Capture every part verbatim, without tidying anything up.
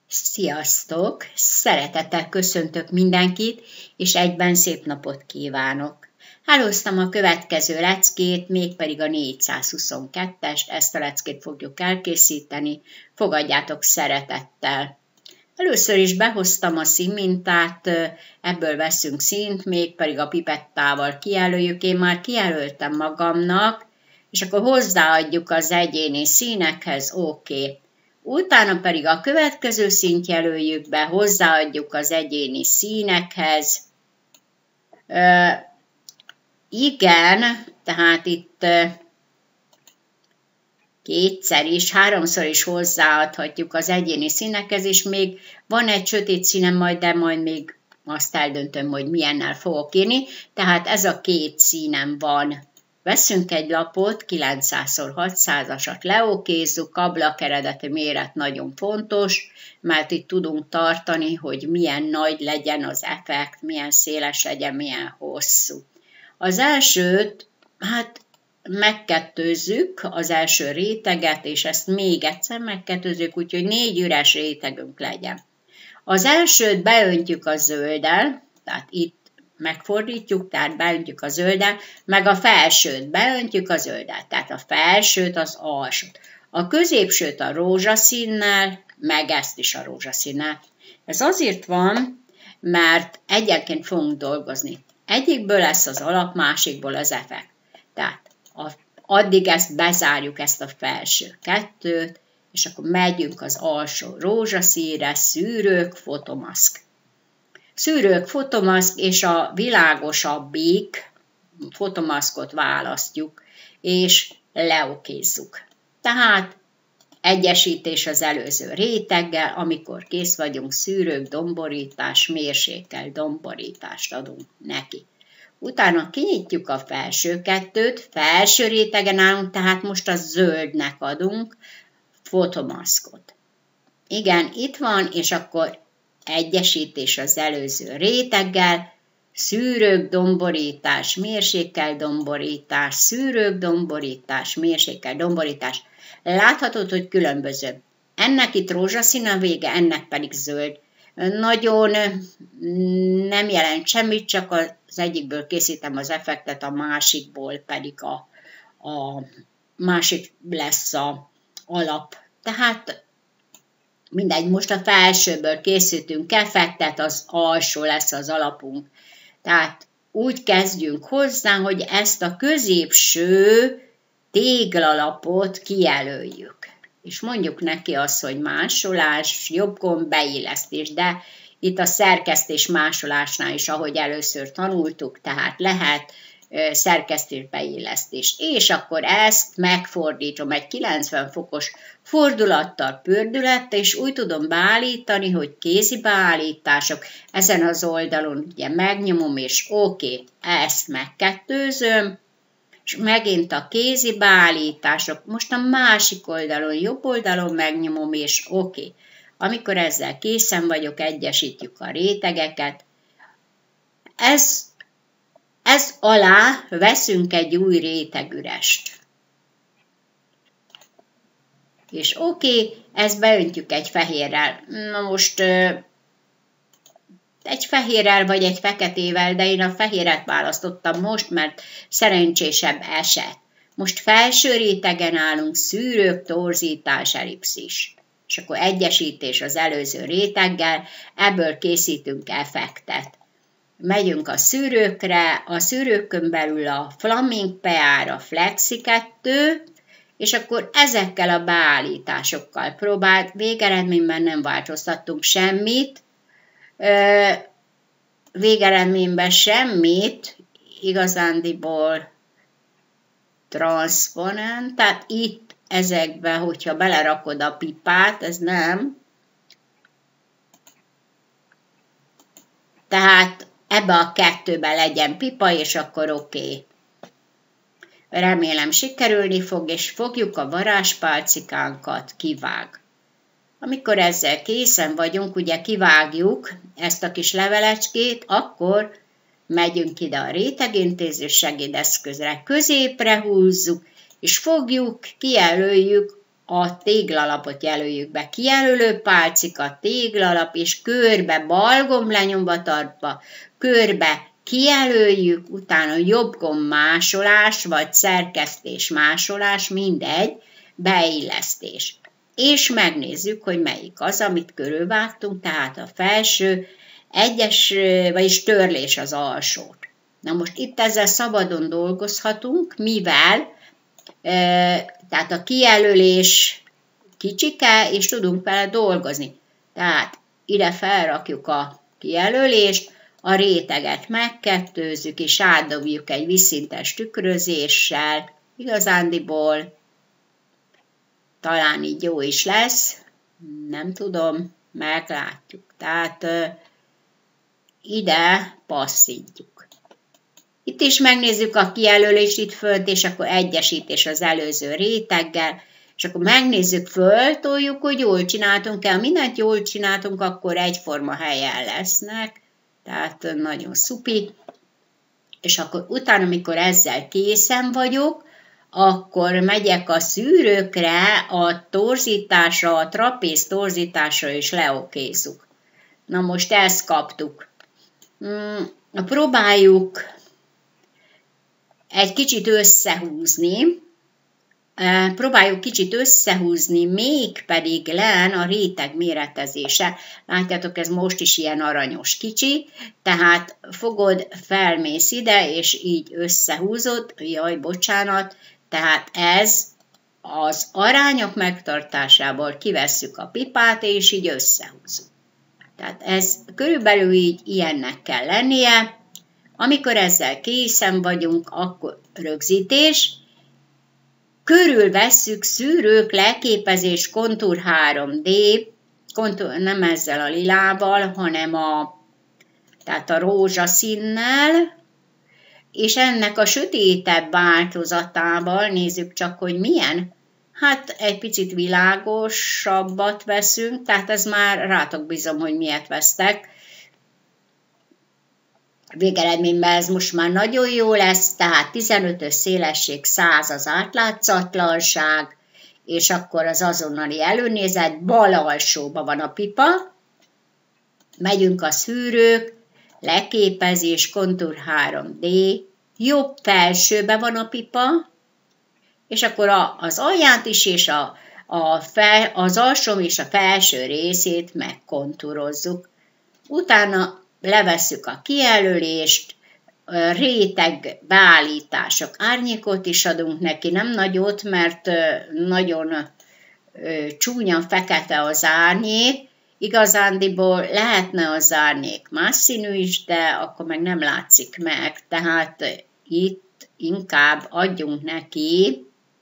Sziasztok! Szeretettel köszöntök mindenkit, és egyben szép napot kívánok. Hálóztam a következő leckét, mégpedig a négyszázhuszonkettest, ezt a leckét fogjuk elkészíteni, fogadjátok szeretettel. Először is behoztam a színmintát, ebből veszünk színt, mégpedig a pipettával kijelöljük, én már kijelöltem magamnak, és akkor hozzáadjuk az egyéni színekhez, oké. Okay. Utána pedig a következő színt jelöljük be, hozzáadjuk az egyéni színekhez. Ö, igen, tehát itt ö, kétszer is, háromszor is hozzáadhatjuk az egyéni színekhez, és még van egy sötét színem majd, de majd még azt eldöntöm, hogy milyennel fogok írni. Tehát ez a két színem van. Veszünk egy lapot, kilencszáz hatszázasat leokézzük, ablak eredeti méret nagyon fontos, mert itt tudunk tartani, hogy milyen nagy legyen az effekt, milyen széles legyen, milyen hosszú. Az elsőt, hát megkettőzzük az első réteget, és ezt még egyszer megkettőzzük, úgyhogy négy üres rétegünk legyen. Az elsőt beöntjük a zölddel, tehát itt megfordítjuk, tehát beöntjük a zölddel, meg a felsőt beöntjük a zölddel, tehát a felsőt az alsót. A középsőt a rózsaszínnel, meg ezt is a rózsaszínnel. Ez azért van, mert egyenként fogunk dolgozni. Egyikből lesz az alap, másikból az effekt. Tehát a, addig ezt bezárjuk, ezt a felső kettőt, és akkor megyünk az alsó rózsaszínre, szűrők, fotomaszk. Szűrők, fotomaszk és a világosabbik fotomaszkot választjuk, és leokézzuk. Tehát egyesítés az előző réteggel, amikor kész vagyunk, szűrők, domborítás, mérsékelt domborítást adunk neki. Utána kinyitjuk a felső kettőt, felső rétegen állunk, tehát most a zöldnek adunk fotomaszkot. Igen, itt van, és akkor egyesítés az előző réteggel, szűrők, domborítás, mérsékelt domborítás, szűrők, domborítás, mérsékelt domborítás. Láthatod, hogy különböző. Ennek itt rózsaszín a vége, ennek pedig zöld. Nagyon nem jelent semmit, csak az egyikből készítem az effektet, a másikból pedig a, a másik lesz a alap. Tehát mindegy, most a felsőből készítünk effektet, az alsó lesz az alapunk. Tehát úgy kezdjünk hozzá, hogy ezt a középső téglalapot kijelöljük. És mondjuk neki azt, hogy másolás, jobb gomb, beillesztés, de itt a szerkesztés másolásnál is, ahogy először tanultuk, tehát lehet szerkesztés, beillesztés. És akkor ezt megfordítom egy kilencven fokos fordulattal, pördülettel, és úgy tudom beállítani, hogy kézi beállítások. Ezen az oldalon ugye megnyomom, és oké, okay, ezt megkettőzöm, és megint a kézi beállítások. Most a másik oldalon, jobb oldalon megnyomom, és oké. Okay. Amikor ezzel készen vagyok, egyesítjük a rétegeket. Ez Ez alá veszünk egy új rétegürest. És oké, okay, ezt beöntjük egy fehérrel. Na most egy fehérrel vagy egy feketével, de én a fehéret választottam most, mert szerencsésebb eset. Most felső rétegen állunk, szűrők, torzítás, ellipszis. És akkor egyesítés az előző réteggel, ebből készítünk effektet. Megyünk a szűrőkre, a szűrőkön belül a Flaming P R, a Flexi kettő, és akkor ezekkel a beállításokkal próbált, végeredményben nem változtattunk semmit, végeredményben semmit, igazándiból transponent, tehát itt ezekbe, hogyha belerakod a pipát, ez nem, tehát ebbe a kettőbe legyen pipa, és akkor oké. Okay. Remélem sikerülni fog, és fogjuk a varázspálcikánkat, kivág. Amikor ezzel készen vagyunk, ugye kivágjuk ezt a kis levelecskét, akkor megyünk ide a rétegintéző segédeszközre, középre húzzuk, és fogjuk, kijelöljük a téglalapot jelöljük be. Kijelölő pálcika, téglalap, és körbe bal gomb lenyomva tartva, körbe kijelöljük, utána jobb gomb másolás, vagy szerkesztés másolás, mindegy, beillesztés. És megnézzük, hogy melyik az, amit körülvágtunk, tehát a felső, egyes, vagyis törlés az alsót. Na most itt ezzel szabadon dolgozhatunk, mivel tehát a kijelölés kicsike, és tudunk vele dolgozni. Tehát ide felrakjuk a kijelölést, a réteget megkettőzzük, és átdobjuk egy vízszintes tükrözéssel, igazándiból talán így jó is lesz, nem tudom, meglátjuk. Tehát ide passzítjuk. Itt is megnézzük a kijelölést itt fönt, és akkor egyesítés az előző réteggel, és akkor megnézzük, föltoljuk, hogy jól csináltunk el. Mindent jól csináltunk, akkor egyforma helyen lesznek, tehát nagyon szupi. És akkor utána, amikor ezzel készen vagyok, akkor megyek a szűrőkre, a torzításra, a trapéz torzításra, és leokézzuk. Na most ezt kaptuk. Hmm, próbáljuk egy kicsit összehúzni, próbáljuk kicsit összehúzni, mégpedig len a réteg méretezése. Látjátok, ez most is ilyen aranyos kicsi, tehát fogod, felmész ide, és így összehúzod, jaj, bocsánat, tehát ez az arányok megtartásából kivesszük a pipát, és így összehúzunk. Tehát ez körülbelül így ilyennek kell lennie. Amikor ezzel készen vagyunk, akkor rögzítés. Körülvesszük szűrők, leképezés, kontúr három dé, kontúr, nem ezzel a lilával, hanem a, tehát a rózsaszínnel, és ennek a sötétebb változatával nézzük csak, hogy milyen. Hát egy picit világosabbat veszünk, tehát ez már rátok bízom, hogy miért vesztek. Végeredményben ez most már nagyon jó lesz, tehát tizenötös szélesség, száz az átlátszatlanság, és akkor az azonnali előnézet, bal alsóban van a pipa, megyünk a szűrők, leképezés, kontúr három dé, jobb felsőben van a pipa, és akkor az alját is, és a, a fel, az alsóm és a felső részét megkontúrozzuk. Utána levesszük a kijelölést, réteg beállítások, árnyékot is adunk neki, nem nagyot, mert nagyon csúnya fekete az árnyék, igazándiból lehetne az árnyék más színű is, de akkor meg nem látszik meg, tehát itt inkább adjunk neki,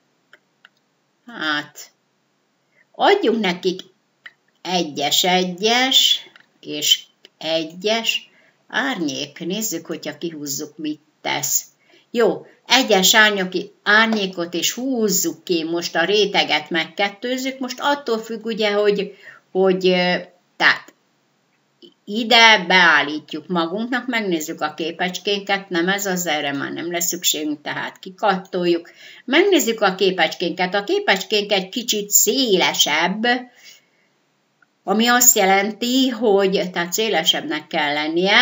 hát adjunk nekik egyes-egyes, és egyes árnyék. Nézzük, hogyha kihúzzuk, mit tesz. Jó, egyes árnyékot is húzzuk ki, most a réteget megkettőzzük, most attól függ ugye, hogy, hogy tehát ide beállítjuk magunknak, megnézzük a képecskénket, nem ez az, erre már nem lesz szükségünk, tehát kikattoljuk. Megnézzük a képecskénket, a képecskénk egy kicsit szélesebb, ami azt jelenti, hogy tehát szélesebbnek kell lennie,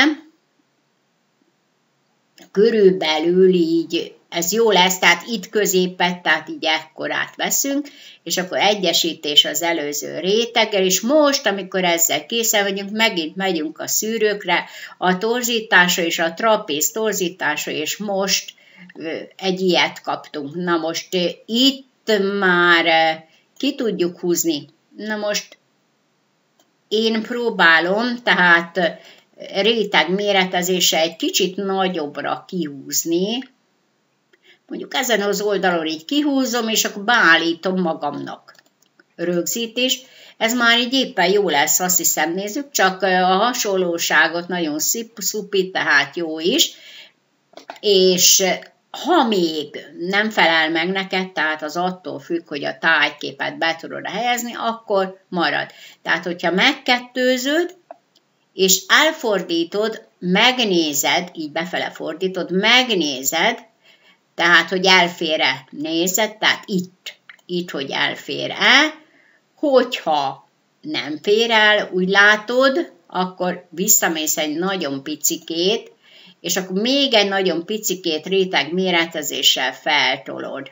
körülbelül így, ez jó lesz, tehát itt középet, tehát így ekkorát veszünk, és akkor egyesítés az előző réteggel, és most, amikor ezzel készen vagyunk, megint megyünk a szűrőkre, a torzításra és a trapéz torzításra, és most egy ilyet kaptunk. Na most itt már ki tudjuk húzni. Na most én próbálom, tehát réteg méretezése egy kicsit nagyobbra kihúzni. Mondjuk ezen az oldalon így kihúzom, és akkor beállítom magamnak. Rögzítés. Ez már így éppen jó lesz, azt hiszem, nézzük, csak a hasonlóságot nagyon szupi, tehát jó is. És ha még nem felel meg neked, tehát az attól függ, hogy a tájképet be tudod helyezni, akkor marad. Tehát, hogyha megkettőzöd, és elfordítod, megnézed, így befele fordítod, megnézed, tehát, hogy elfére nézed, tehát itt, itt, hogy elfér-e. Hogyha nem fér el, úgy látod, akkor visszamész egy nagyon picikét, és akkor még egy nagyon picikét réteg méretezéssel feltolod.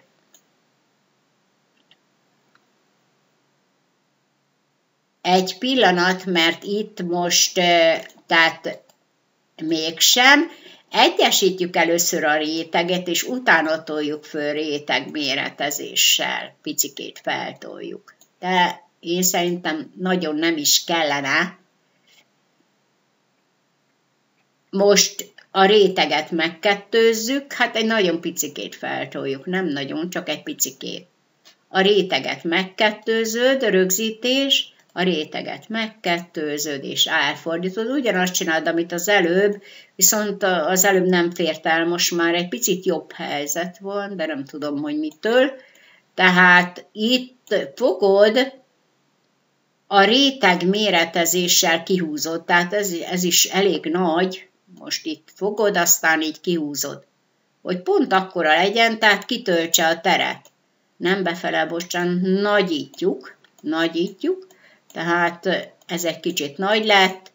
Egy pillanat, mert itt most, tehát mégsem, egyesítjük először a réteget, és utána toljuk föl réteg méretezéssel, picikét feltoljuk. De én szerintem nagyon nem is kellene. Most a réteget megkettőzzük, hát egy nagyon picikét feltoljuk, nem nagyon, csak egy picikét. A réteget megkettőzöd, rögzítés, a réteget megkettőzöd és elfordítod. Ugyanazt csináld, amit az előbb, viszont az előbb nem fért el, most már egy picit jobb helyzet van, de nem tudom, hogy mitől. Tehát itt fogod, a réteg méretezéssel kihúzod, tehát ez, ez is elég nagy, most itt fogod, aztán így kihúzod, hogy pont akkora legyen, tehát kitöltse a teret. Nem befele, bocsánat, nagyítjuk, nagyítjuk, tehát ez egy kicsit nagy lett.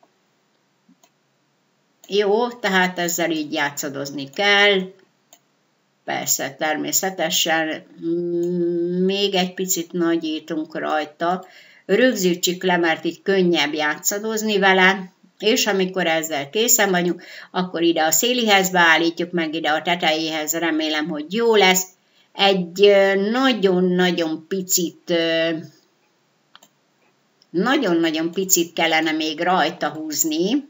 Jó, tehát ezzel így játszadozni kell. Persze, természetesen még egy picit nagyítunk rajta. Rögzítsük le, mert így könnyebb játszadozni vele, és amikor ezzel készen vagyunk, akkor ide a szélihez beállítjuk, meg ide a tetejéhez, remélem, hogy jó lesz. Egy nagyon-nagyon picit, nagyon-nagyon picit kellene még rajta húzni,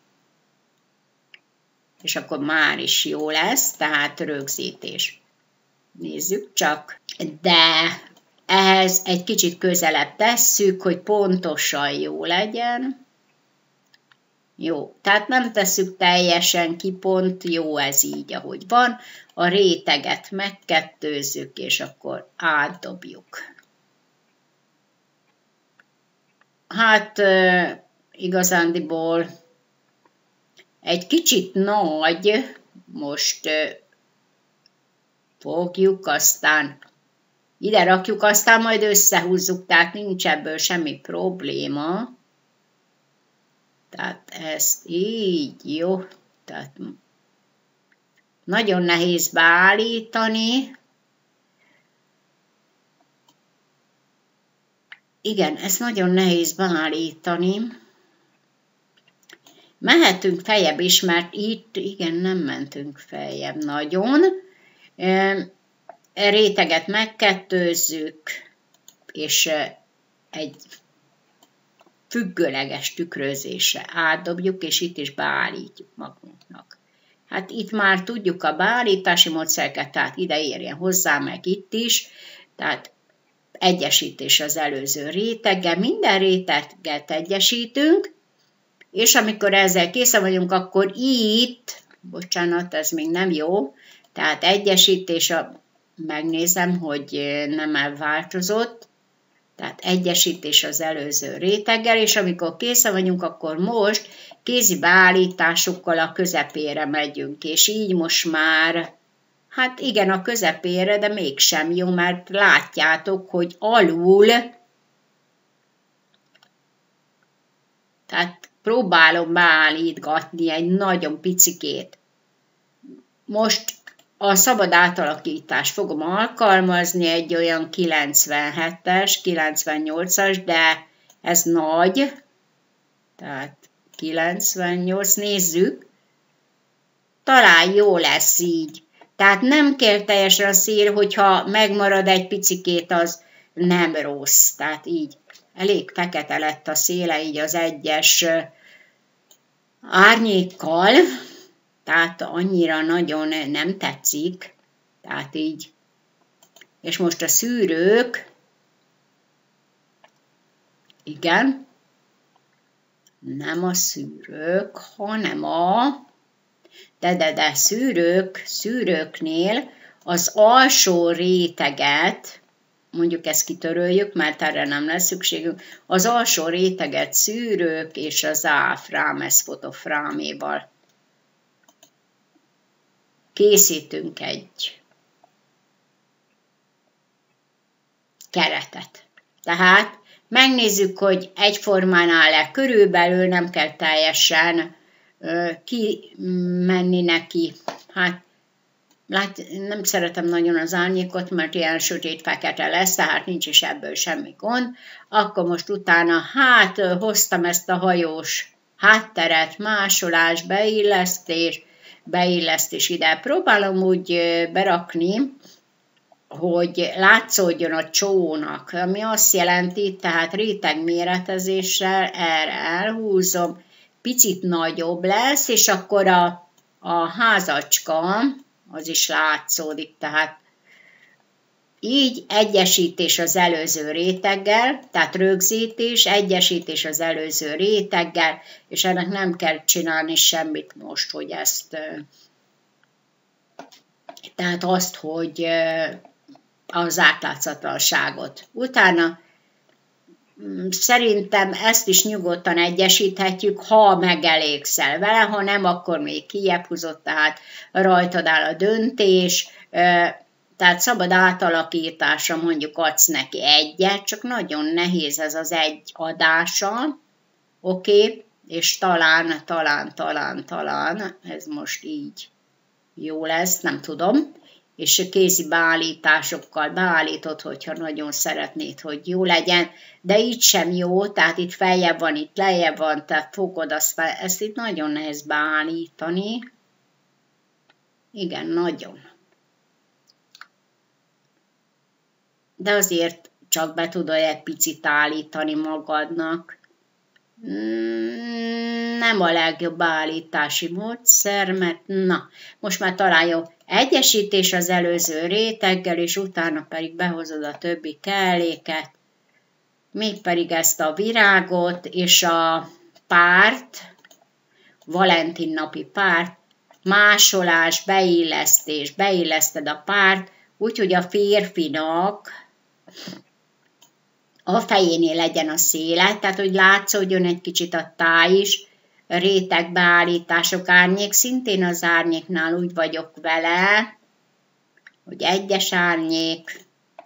és akkor már is jó lesz, tehát rögzítés. Nézzük csak, de ehhez egy kicsit közelebb tesszük, hogy pontosan jó legyen. Jó, tehát nem tesszük teljesen ki, pont jó ez így, ahogy van. A réteget megkettőzzük, és akkor átdobjuk. Hát igazándiból egy kicsit nagy, most fogjuk, aztán ide rakjuk, aztán majd összehúzzuk, tehát nincs ebből semmi probléma. Tehát ezt így, jó, tehát nagyon nehéz beállítani. Igen, ez nagyon nehéz beállítani. Mehetünk feljebb is, mert itt, igen, nem mentünk feljebb nagyon. Réteget megkettőzzük, és egy függőleges tükrözésre átdobjuk, és itt is beállítjuk magunknak. Hát itt már tudjuk a beállítási módszereket, tehát ide érjen hozzá, meg itt is, tehát egyesítés az előző réteggel, minden réteget egyesítünk, és amikor ezzel készen vagyunk, akkor itt, bocsánat, ez még nem jó, tehát egyesítés, a, megnézem, hogy nem elváltozott, tehát egyesítés az előző réteggel, és amikor készen vagyunk, akkor most kézi beállításokkal a közepére megyünk, és így most már, hát igen, a közepére, de mégsem jó, mert látjátok, hogy alul, tehát próbálom beállítgatni egy nagyon picikét. Most a szabad átalakítást fogom alkalmazni, egy olyan kilencvenhetes, kilencvennyolcas, de ez nagy, tehát kilencvennyolc, nézzük, talán jó lesz így. Tehát nem kell teljesen a szél, hogyha megmarad egy picikét, az nem rossz. Tehát így elég fekete lett a széle, így az egyes árnyékkal, tehát annyira nagyon nem tetszik, tehát így. És most a szűrők, igen, nem a szűrők, hanem a, de, de, de szűrők, szűrőknél az alsó réteget, mondjuk ezt kitöröljük, mert erre nem lesz szükségünk, az alsó réteget szűrők és az áfrám, ez fotofráméval készítünk egy keretet. Tehát megnézzük, hogy egyformán áll-e körülbelül, nem kell teljesen ö, kimenni neki. Hát lát, nem szeretem nagyon az árnyékot, mert ilyen sötét fekete lesz, tehát nincs is ebből semmi gond. Akkor most utána hát hoztam ezt a hajós hátteret, másolás, beillesztés, beillesztés ide. Próbálom úgy berakni, hogy látszódjon a csónak, ami azt jelenti, tehát rétegméretezéssel erre elhúzom, picit nagyobb lesz, és akkor a, a házacska, az is látszódik, tehát így egyesítés az előző réteggel, tehát rögzítés, egyesítés az előző réteggel, és ennek nem kell csinálni semmit most, hogy ezt, tehát azt, hogy az átlátszatlanságot. Utána szerintem ezt is nyugodtan egyesíthetjük, ha megelégszel vele, ha nem, akkor még kijebb húzott, tehát rajtad áll a döntés, tehát szabad átalakításra mondjuk adsz neki egyet, csak nagyon nehéz ez az egy adása, oké, okay? És talán, talán, talán, talán, ez most így jó lesz, nem tudom, és kézi beállításokkal beállítod, hogyha nagyon szeretnéd, hogy jó legyen, de így sem jó, tehát itt feljebb van, itt lejjebb van, tehát fogod azt, ezt itt nagyon nehéz beállítani. Igen, nagyon. De azért csak be tudod egy picit állítani magadnak. Nem a legjobb állítási módszer, mert na, most már talán jó. Egyesítés az előző réteggel, és utána pedig behozod a többi kelléket, mégpedig ezt a virágot, és a párt, Valentin napi párt, másolás, beillesztés, beilleszted a párt, úgyhogy a férfinak a fejénél legyen a széle, tehát hogy látszódjon egy kicsit a táj is, rétegbeállítások, árnyék, szintén az árnyéknál úgy vagyok vele, hogy egyes árnyék,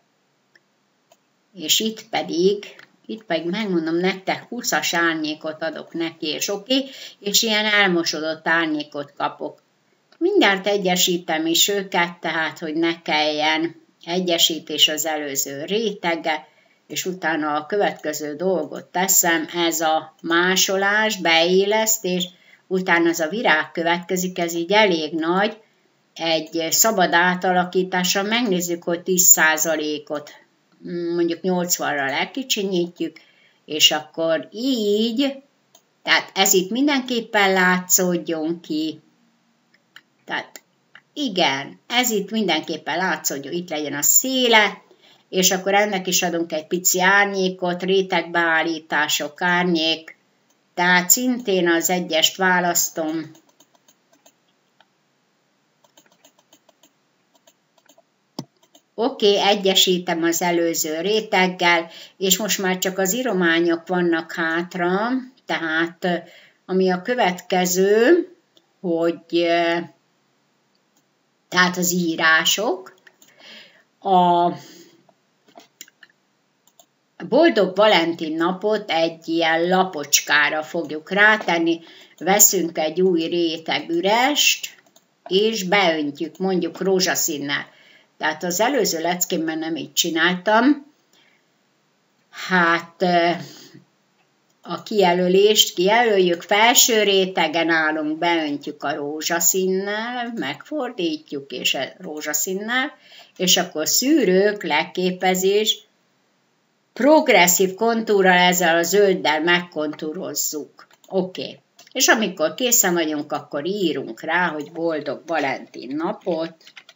és itt pedig, itt pedig megmondom nektek, húszas árnyékot adok neki, és oké, okay, és ilyen elmosodott árnyékot kapok. Mindjárt egyesítem is őket, tehát hogy ne kelljen egyesítés az előző réteggel, és utána a következő dolgot teszem, ez a másolás, beillesztés, utána az a virág következik, ez így elég nagy, egy szabad átalakítással megnézzük, hogy tíz százalékot, mondjuk nyolcvanra lekicsinyítjük, és akkor így, tehát ez itt mindenképpen látszódjon ki, tehát igen, ez itt mindenképpen látszódjon, itt legyen a széle, és akkor ennek is adunk egy pici árnyékot, rétegbeállítások, árnyék, tehát szintén az egyest választom. Oké, okay, egyesítem az előző réteggel, és most már csak az írományok vannak hátra, tehát ami a következő, hogy tehát az írások, a Boldog Valentin napot egy ilyen lapocskára fogjuk rátenni, veszünk egy új réteg ürest, és beöntjük mondjuk rózsaszínnel. Tehát az előző leckémben nem így csináltam. Hát a kijelölést kijelöljük, felső rétegen állunk, beöntjük a rózsaszínnel, megfordítjuk és rózsaszínnel, és akkor szűrők, leképezés, progresszív kontúrral ezzel a zölddel megkontúrozzuk. Oké. Okay. És amikor készen vagyunk, akkor írunk rá, hogy boldog Valentin napot.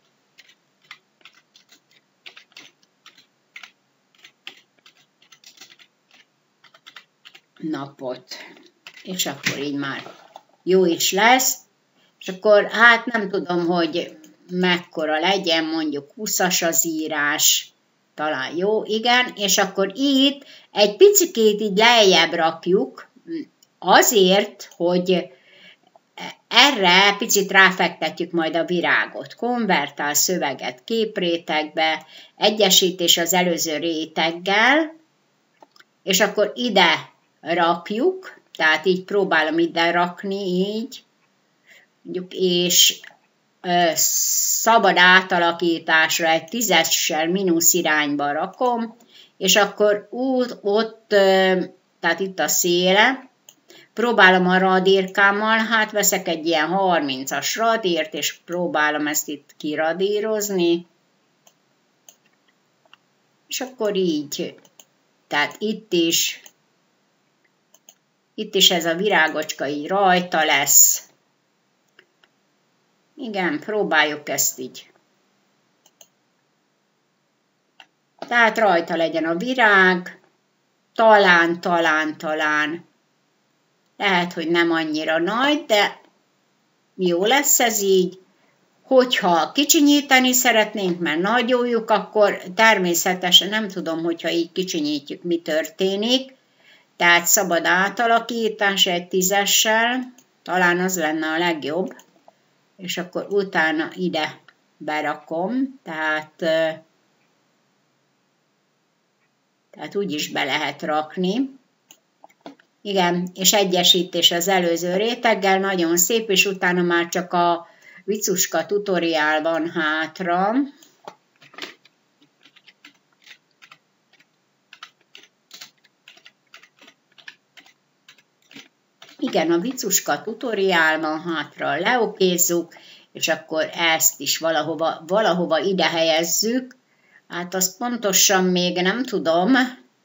Napot. És akkor így már jó is lesz. És akkor hát nem tudom, hogy mekkora legyen, mondjuk húszas az írás. Talán jó, igen, és akkor itt egy picikét így lejjebb rakjuk, azért, hogy erre picit ráfektetjük majd a virágot. Konvertál szöveget képrétegbe, egyesítés az előző réteggel, és akkor ide rakjuk, tehát így próbálom ide rakni, így, és ö, szabad átalakításra egy tízessel mínusz irányba rakom, és akkor úgy, ott, ö, tehát itt a széle, próbálom a radírkámmal, hát veszek egy ilyen harmincas radírt, és próbálom ezt itt kiradírozni, és akkor így, tehát itt is, itt is ez a virágocska így rajta lesz. Igen, próbáljuk ezt így. Tehát rajta legyen a virág, talán, talán, talán. Lehet, hogy nem annyira nagy, de jó lesz ez így. Hogyha kicsinyíteni szeretnénk, mert nagyoljuk, akkor természetesen nem tudom, hogyha így kicsinyítjük, mi történik. Tehát szabad átalakítás egy tízessel, talán az lenne a legjobb. És akkor utána ide berakom, tehát, tehát úgy is be lehet rakni. Igen, és egyesítés az előző réteggel, nagyon szép, és utána már csak a vicuska tutoriál van hátra. Igen, a vicuska tutoriál van hátra, leokézzuk, és akkor ezt is valahova, valahova ide helyezzük. Hát azt pontosan még nem tudom.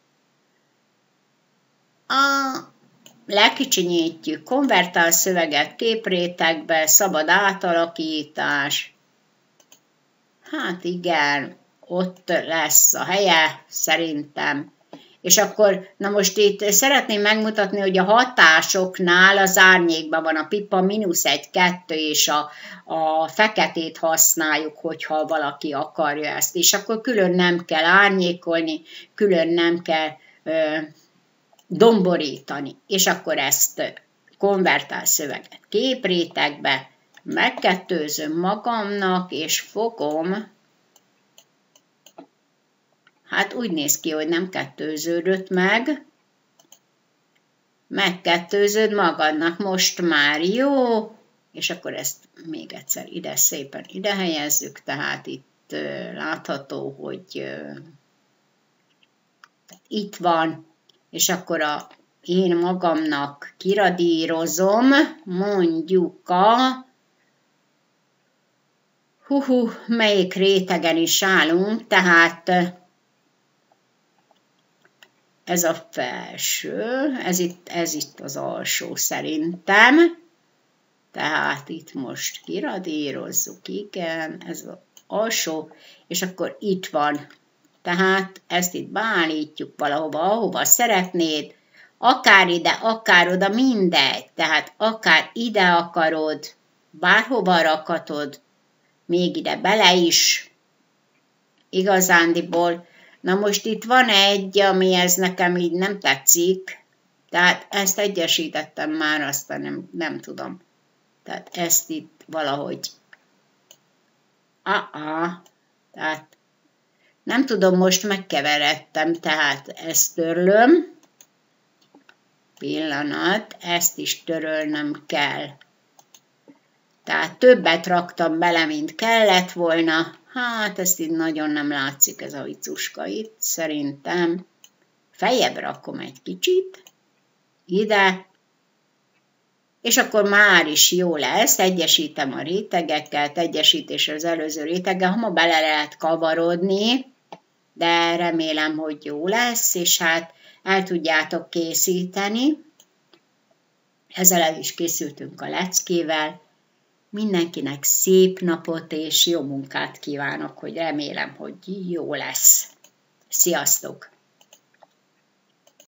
A lekicsinyítjük, konvertál szöveget képrétegbe, szabad átalakítás. Hát igen, ott lesz a helye, szerintem. És akkor, na most itt szeretném megmutatni, hogy a hatásoknál az árnyékban van a pipa mínusz egy, kettő, és a, a feketét használjuk, hogyha valaki akarja ezt. És akkor külön nem kell árnyékolni, külön nem kell ö, domborítani. És akkor ezt konvertál szöveget képrétegbe, megkettőzöm magamnak, és fogom. Hát úgy néz ki, hogy nem kettőződött meg. Megkettőzöd magadnak, most már jó. És akkor ezt még egyszer ide szépen ide helyezzük. Tehát itt uh, látható, hogy uh, itt van. És akkor a, én magamnak kiradírozom, mondjuk a hú, hú, melyik rétegen is állunk, tehát ez a felső, ez itt, ez itt az alsó szerintem. Tehát itt most kiradírozzuk, igen, ez az alsó, és akkor itt van. Tehát ezt itt beállítjuk valahova, ahova szeretnéd, akár ide, akár oda, mindegy. Tehát akár ide akarod, bárhova rakhatod, még ide bele is, igazándiból. Na most itt van egy, ami ez nekem így nem tetszik, tehát ezt egyesítettem már, aztán nem, nem tudom. Tehát ezt itt valahogy, ah, tehát nem tudom, most megkeveredtem, tehát ezt törlöm, pillanat, ezt is törölnem kell. Tehát többet raktam bele, mint kellett volna. Hát ezt így nagyon nem látszik ez a vicuska itt, szerintem. Feljebb rakom egy kicsit, ide, és akkor már is jó lesz, egyesítem a rétegeket, egyesítés az előző réteggel, ha ma bele lehet kavarodni, de remélem, hogy jó lesz, és hát el tudjátok készíteni. Ezzel el is készültünk a leckével. Mindenkinek szép napot és jó munkát kívánok, hogy remélem, hogy jó lesz. Sziasztok!